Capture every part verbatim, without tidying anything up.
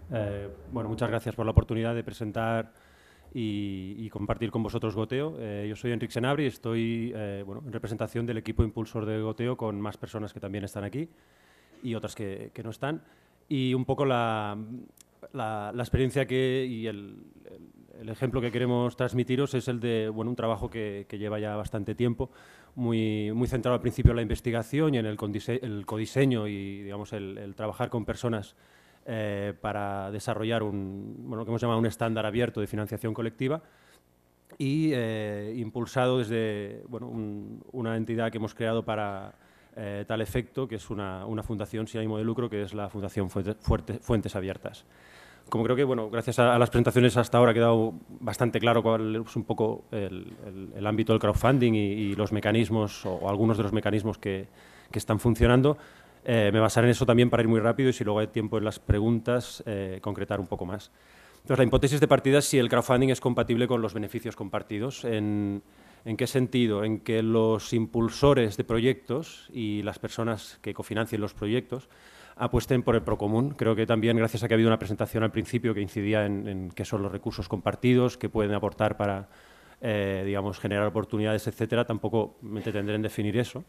Eh, bueno, muchas gracias por la oportunidad de presentar y, y compartir con vosotros Goteo. Eh, yo soy Enric Senabri y estoy eh, bueno, en representación del equipo impulsor de Goteo con más personas que también están aquí y otras que, que no están. Y un poco la, la, la experiencia que, y el, el, el ejemplo que queremos transmitiros es el de bueno, un trabajo que, que lleva ya bastante tiempo, muy, muy centrado al principio en la investigación y en el, el codiseño y digamos, el, el trabajar con personas eh, para desarrollar un, bueno, lo que hemos llamado un estándar abierto de financiación colectiva y eh, impulsado desde bueno, un, una entidad que hemos creado para eh, tal efecto, que es una, una fundación sin ánimo de lucro, que es la Fundación Fuentes, Fuentes Abiertas. Como creo que, bueno, gracias a, a las presentaciones hasta ahora ha quedado bastante claro cuál es un poco el, el, el ámbito del crowdfunding y, y los mecanismos, o, o algunos de los mecanismos que, que están funcionando, eh, me basaré en eso también para ir muy rápido y si luego hay tiempo en las preguntas, eh, concretar un poco más. Entonces, la hipótesis de partida es si el crowdfunding es compatible con los beneficios compartidos. ¿En, en qué sentido? En que los impulsores de proyectos y las personas que cofinancien los proyectos apuesten por el procomún. Creo que también, gracias a que ha habido una presentación al principio que incidía en, en qué son los recursos compartidos, qué pueden aportar para, eh, digamos, generar oportunidades, etcétera, tampoco me detendré en definir eso.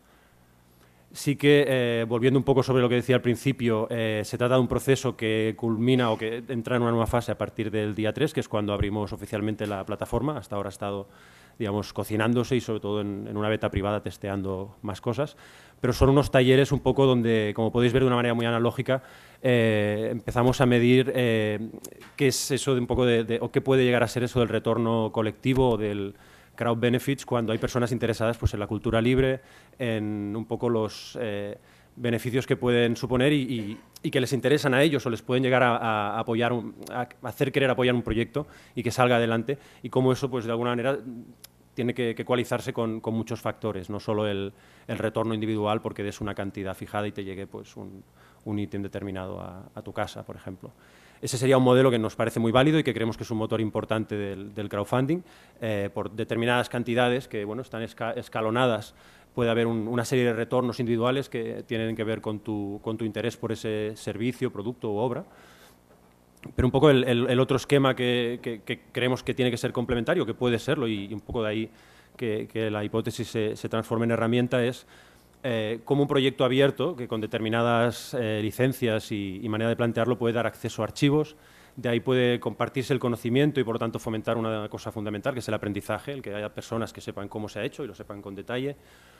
Sí que, eh, volviendo un poco sobre lo que decía al principio, eh, se trata de un proceso que culmina o que entra en una nueva fase a partir del día tres, que es cuando abrimos oficialmente la plataforma. Hasta ahora ha estado, digamos, cocinándose y sobre todo en, en una beta privada testeando más cosas. Pero son unos talleres un poco donde, como podéis ver de una manera muy analógica, eh, empezamos a medir eh, qué es eso de un poco de, de, o qué puede llegar a ser eso del retorno colectivo o del crowd benefits cuando hay personas interesadas pues, en la cultura libre, en un poco los eh, beneficios que pueden suponer y, y, y que les interesan a ellos o les pueden llegar a, a apoyar, un, a hacer querer apoyar un proyecto y que salga adelante y cómo eso pues de alguna manera tiene que, que ecualizarse con, con muchos factores, no solo el, el retorno individual porque des una cantidad fijada y te llegue pues, un, un ítem determinado a, a tu casa, por ejemplo. Ese sería un modelo que nos parece muy válido y que creemos que es un motor importante del, del crowdfunding. Eh, por determinadas cantidades que bueno, están esca escalonadas, puede haber un, una serie de retornos individuales que tienen que ver con tu, con tu interés por ese servicio, producto u obra. Pero un poco el, el, el otro esquema que, que, que creemos que tiene que ser complementario, que puede serlo, y, y un poco de ahí que, que la hipótesis se, se transforme en herramienta, es Eh, como un proyecto abierto que con determinadas eh, licencias y, y manera de plantearlo puede dar acceso a archivos, de ahí puede compartirse el conocimiento y por lo tanto fomentar una cosa fundamental que es el aprendizaje, el que haya personas que sepan cómo se ha hecho y lo sepan con detalle,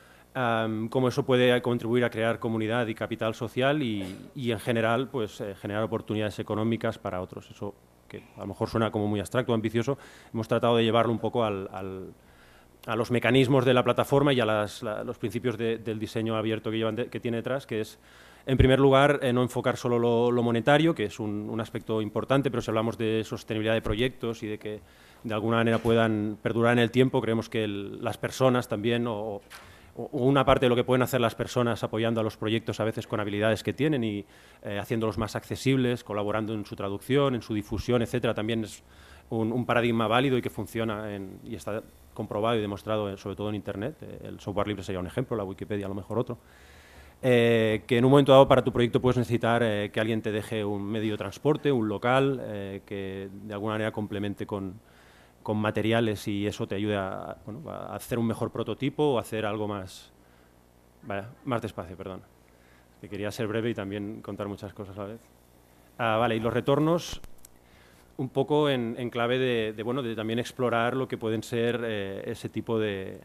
um, cómo eso puede contribuir a crear comunidad y capital social y, y en general pues eh, generar oportunidades económicas para otros. Eso que a lo mejor suena como muy abstracto o ambicioso, hemos tratado de llevarlo un poco al, al a los mecanismos de la plataforma y a las, la, los principios de, del diseño abierto que, llevan de, que tiene detrás, que es, en primer lugar, eh, no enfocar solo lo, lo monetario, que es un, un aspecto importante, pero si hablamos de sostenibilidad de proyectos y de que de alguna manera puedan perdurar en el tiempo, creemos que el, las personas también, o, o una parte de lo que pueden hacer las personas apoyando a los proyectos a veces con habilidades que tienen y eh, haciéndolos más accesibles, colaborando en su traducción, en su difusión, etcétera, también es un, un paradigma válido y que funciona en, y está comprobado y demostrado, sobre todo en Internet. El software libre sería un ejemplo, la Wikipedia a lo mejor otro. Eh, que en un momento dado para tu proyecto puedes necesitar eh, que alguien te deje un medio de transporte, un local, eh, que de alguna manera complemente con, con materiales y eso te ayude a, bueno, a hacer un mejor prototipo o hacer algo más... Vaya, más despacio, perdón. Que quería ser breve y también contar muchas cosas a la vez. Ah, vale, y los retornos... un poco en, en clave de, de, bueno, de también explorar lo que pueden ser eh, ese tipo de,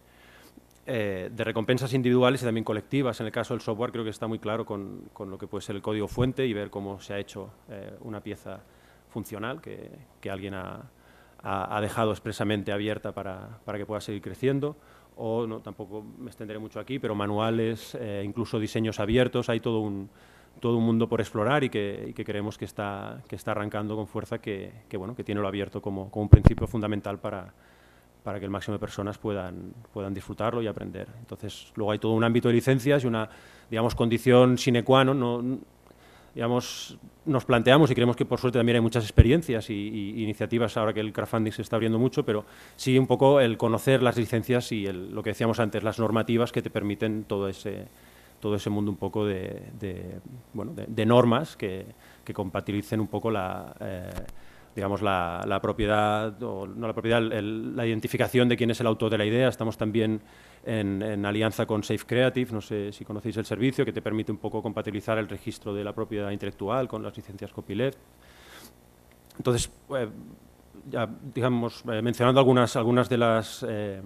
eh, de recompensas individuales y también colectivas. En el caso del software creo que está muy claro con, con lo que puede ser el código fuente y ver cómo se ha hecho eh, una pieza funcional que, que alguien ha, ha, ha dejado expresamente abierta para, para que pueda seguir creciendo. O, no, tampoco me extenderé mucho aquí, pero manuales, eh, incluso diseños abiertos, hay todo un... todo un mundo por explorar y que, y que creemos que está, que está arrancando con fuerza, que, que, bueno, que tiene lo abierto como, como un principio fundamental para, para que el máximo de personas puedan, puedan disfrutarlo y aprender. Entonces, luego hay todo un ámbito de licencias y una, digamos, condición sine qua non, no, digamos, nos planteamos y creemos que por suerte también hay muchas experiencias y, y iniciativas ahora que el crowdfunding se está abriendo mucho, pero sí un poco el conocer las licencias y el, lo que decíamos antes, las normativas que te permiten todo ese... todo ese mundo un poco de, de, bueno, de, de normas que, que compatibilicen un poco la, eh, digamos, la, la propiedad, o no la propiedad, el, la identificación de quién es el autor de la idea. Estamos también en, en alianza con Safe Creative, no sé si conocéis el servicio, que te permite un poco compatibilizar el registro de la propiedad intelectual con las licencias copyleft. Entonces, eh, ya, digamos, eh, mencionando algunas, algunas de las, eh,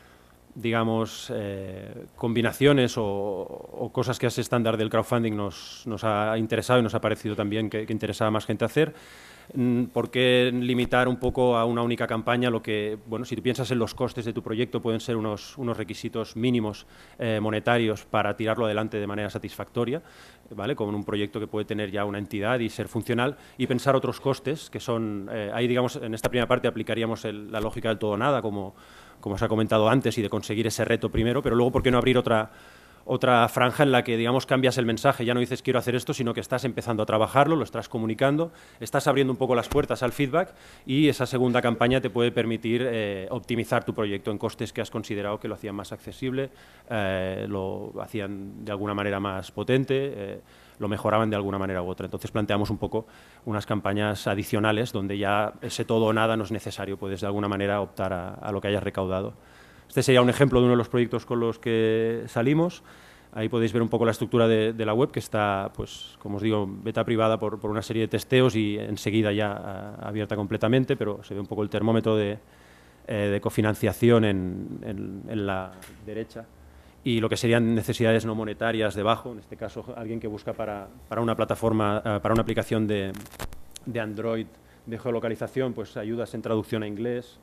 digamos, eh, combinaciones o, o cosas que a ese estándar del crowdfunding nos, nos ha interesado y nos ha parecido también que, que interesaba a más gente hacer. ¿Por qué limitar un poco a una única campaña lo que, bueno, si tú piensas en los costes de tu proyecto, pueden ser unos, unos requisitos mínimos eh, monetarios para tirarlo adelante de manera satisfactoria, ¿vale? Con un proyecto que puede tener ya una entidad y ser funcional, y pensar otros costes que son, eh, ahí digamos, en esta primera parte aplicaríamos el, la lógica del todo o nada, como, como os ha comentado antes, y de conseguir ese reto primero, pero luego, ¿por qué no abrir otra otra franja en la que, digamos, cambias el mensaje? Ya no dices quiero hacer esto, sino que estás empezando a trabajarlo, lo estás comunicando, estás abriendo un poco las puertas al feedback, y esa segunda campaña te puede permitir eh, optimizar tu proyecto en costes que has considerado que lo hacían más accesible, eh, lo hacían de alguna manera más potente, eh, lo mejoraban de alguna manera u otra. Entonces planteamos un poco unas campañas adicionales donde ya ese todo o nada no es necesario, puedes de alguna manera optar a, a lo que hayas recaudado. Este sería un ejemplo de uno de los proyectos con los que salimos. Ahí podéis ver un poco la estructura de, de la web, que está, pues, como os digo, beta privada por, por una serie de testeos y enseguida ya a, abierta completamente, pero se ve un poco el termómetro de, eh, de cofinanciación en, en, en la derecha. Y lo que serían necesidades no monetarias debajo, en este caso alguien que busca para, para una plataforma, uh, para una aplicación de, de Android de geolocalización, pues ayudas en traducción a inglés,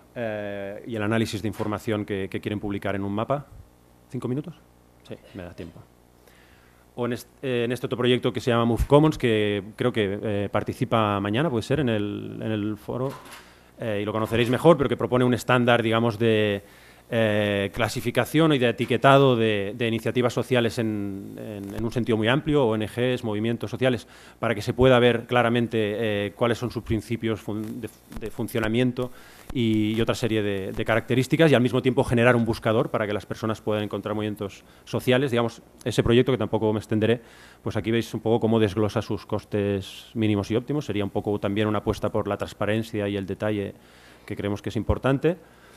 Eh, y el análisis de información que, que quieren publicar en un mapa. ¿Cinco minutos? Sí, me da tiempo. O en este, eh, en este otro proyecto que se llama Move Commons, que creo que eh, participa mañana, puede ser, en el, en el foro, eh, y lo conoceréis mejor, pero que propone un estándar, digamos, de eh, clasificación y de etiquetado de, de iniciativas sociales en, en, en un sentido muy amplio, O N Ges, movimientos sociales, para que se pueda ver claramente eh, cuáles son sus principios fun de, de funcionamiento y, y otra serie de, de características, y al mismo tiempo generar un buscador para que las personas puedan encontrar movimientos sociales. Digamos, ese proyecto, que tampoco me extenderé, pues aquí veis un poco cómo desglosa sus costes mínimos y óptimos. Sería un poco también una apuesta por la transparencia y el detalle, que creemos que es importante.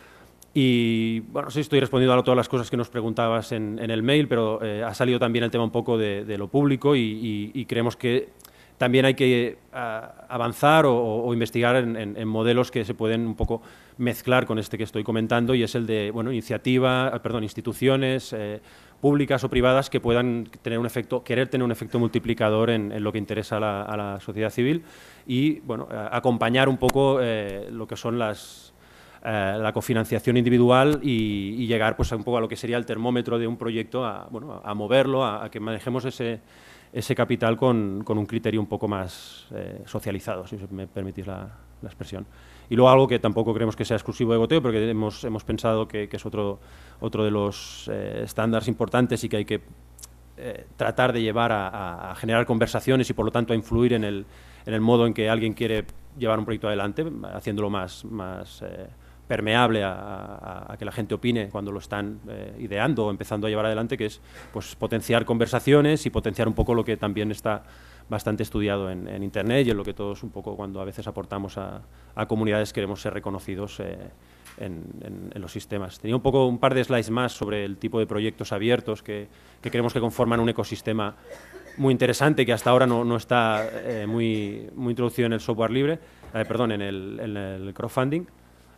Y, bueno, sí, estoy respondiendo a todas las cosas que nos preguntabas en, en el mail, pero eh, ha salido también el tema un poco de, de lo público, y, y, y creemos que también hay que uh, avanzar o, o investigar en, en, en modelos que se pueden un poco mezclar con este que estoy comentando, y es el de, bueno, iniciativa, perdón, instituciones eh, públicas o privadas que puedan tener un efecto, querer tener un efecto multiplicador en, en lo que interesa a la, a la sociedad civil, y, bueno, acompañar un poco eh, lo que son las Eh, la cofinanciación individual, y, y llegar, pues, un poco a lo que sería el termómetro de un proyecto, a, bueno, a moverlo, a, a que manejemos ese, ese capital con, con un criterio un poco más eh, socializado, si me permitís la, la expresión. Y luego algo que tampoco creemos que sea exclusivo de Goteo, porque hemos, hemos pensado que, que es otro, otro de los eh, estándares importantes y que hay que eh, tratar de llevar a, a, a generar conversaciones y, por lo tanto, a influir en el, en el modo en que alguien quiere llevar un proyecto adelante, haciéndolo más, más eh, permeable a, a, a que la gente opine cuando lo están eh, ideando o empezando a llevar adelante, que es, pues, potenciar conversaciones y potenciar un poco lo que también está bastante estudiado en, en Internet, y en lo que todos un poco, cuando a veces aportamos a, a comunidades, queremos ser reconocidos eh, en, en, en los sistemas. Tenía un poco un par de slides más sobre el tipo de proyectos abiertos que, que creemos que conforman un ecosistema muy interesante, que hasta ahora no, no está eh, muy, muy introducido en el software libre, eh, perdón, en el, en el crowdfunding.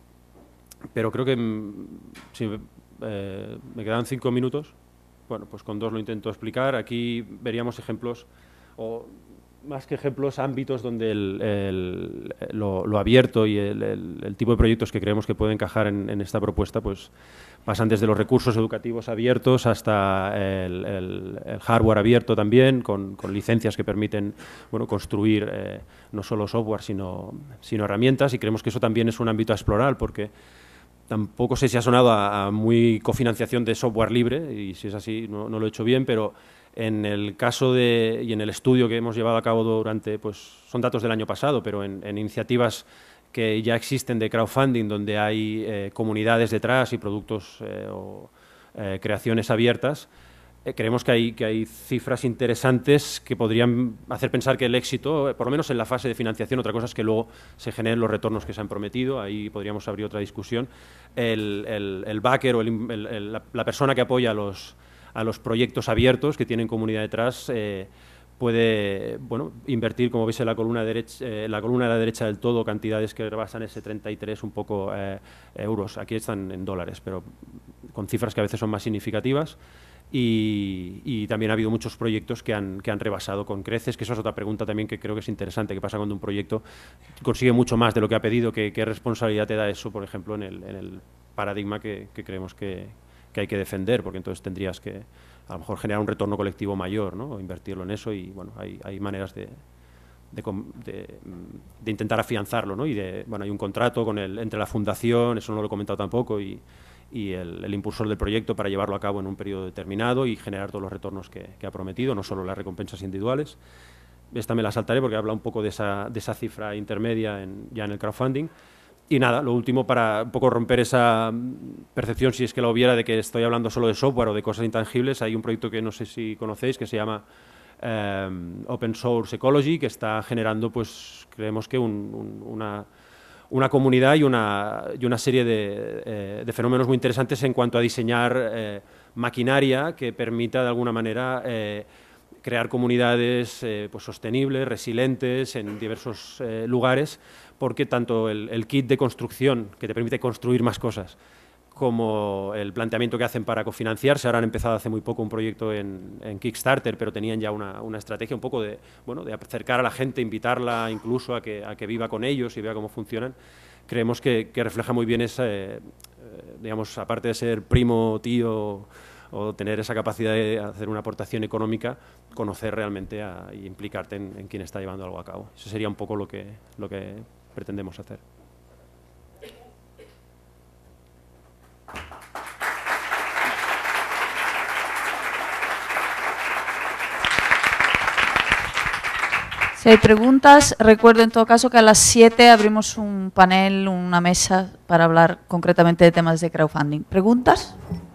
Pero creo que, si eh, me quedan cinco minutos, bueno, pues con dos lo intento explicar. Aquí veríamos ejemplos, o más que ejemplos, ámbitos donde el, el, lo, lo abierto y el, el, el tipo de proyectos que creemos que puede encajar en, en esta propuesta, pues pasan desde los recursos educativos abiertos hasta el, el, el hardware abierto también, con, con licencias que permiten, bueno, construir eh, no solo software, sino, sino herramientas, y creemos que eso también es un ámbito a explorar, porque tampoco sé si ha sonado a, a muy cofinanciación de software libre, y si es así no, no lo he hecho bien, pero en el caso de, y en el estudio que hemos llevado a cabo durante, pues son datos del año pasado, pero en, en iniciativas que ya existen de crowdfunding, donde hay eh, comunidades detrás y productos eh, o eh, creaciones abiertas, eh, creemos que hay, que hay cifras interesantes que podrían hacer pensar que el éxito, eh, por lo menos en la fase de financiación, otra cosa es que luego se generen los retornos que se han prometido, ahí podríamos abrir otra discusión, el, el, el backer o el, el, el, la, la persona que apoya a los, a los proyectos abiertos, que tienen comunidad detrás, eh, puede bueno, invertir, como veis en la columna, derecha, eh, la columna de la derecha del todo, cantidades que rebasan ese treinta y tres un poco eh, euros. Aquí están en dólares, pero con cifras que a veces son más significativas. Y, y también ha habido muchos proyectos que han, que han rebasado con creces, que eso es otra pregunta también que creo que es interesante. ¿Qué pasa cuando un proyecto consigue mucho más de lo que ha pedido? ¿Qué, qué responsabilidad te da eso, por ejemplo, en el, en el paradigma que, que creemos que, que hay que defender? Porque entonces tendrías que a lo mejor generar un retorno colectivo mayor, ¿no? O invertirlo en eso, y bueno, hay, hay maneras de, de, de, de intentar afianzarlo, ¿no? Y de, bueno, hay un contrato con el, entre la fundación, eso no lo he comentado tampoco, y, y el, el impulsor del proyecto para llevarlo a cabo en un periodo determinado y generar todos los retornos que, que ha prometido, no solo las recompensas individuales. Esta me la saltaré porque habla un poco de esa, de esa cifra intermedia en, ya en el crowdfunding. Y nada, lo último, para un poco romper esa percepción, si es que la hubiera, de que estoy hablando solo de software o de cosas intangibles, hay un proyecto que no sé si conocéis que se llama eh, Open Source Ecology, que está generando, pues creemos que un, un, una, una comunidad y una, y una serie de, eh, de fenómenos muy interesantes en cuanto a diseñar eh, maquinaria que permita de alguna manera eh, crear comunidades eh, pues sostenibles, resilientes en diversos eh, lugares, porque tanto el, el kit de construcción, que te permite construir más cosas, como el planteamiento que hacen para cofinanciarse. Ahora han empezado hace muy poco un proyecto en, en Kickstarter, pero tenían ya una, una estrategia un poco de, bueno, de acercar a la gente, invitarla incluso a que, a que viva con ellos y vea cómo funcionan. Creemos que, que refleja muy bien esa, eh, digamos, aparte de ser primo, tío, o tener esa capacidad de hacer una aportación económica, conocer realmente a, y implicarte en, en quién está llevando algo a cabo. Eso sería un poco lo que, lo que pretendemos hacer. Si hay preguntas, recuerdo en todo caso que a las siete abrimos un panel, una mesa para hablar concretamente de temas de crowdfunding. ¿Preguntas?